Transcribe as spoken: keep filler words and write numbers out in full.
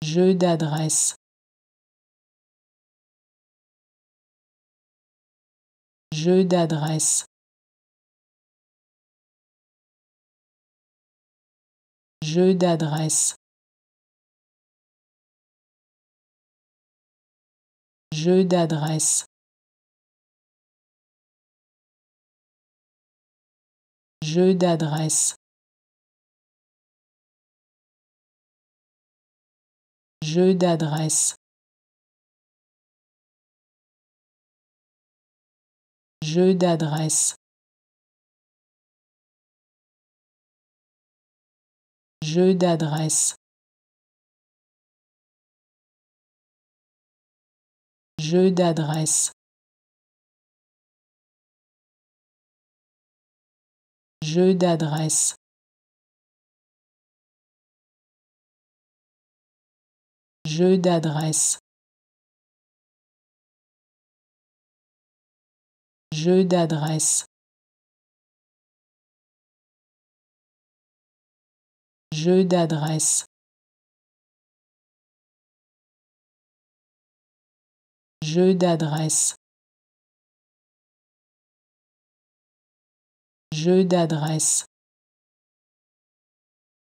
Jeu d'adresse. Jeu d'adresse. Jeu d'adresse. Jeu d'adresse. Jeu d'adresse. Jeu d'adresse. Jeu d'adresse. Jeu d'adresse. Jeu d'adresse. Jeu d'adresse. Jeu d'adresse. Jeu d'adresse. Jeu d'adresse. Jeu d'adresse. Jeu d'adresse.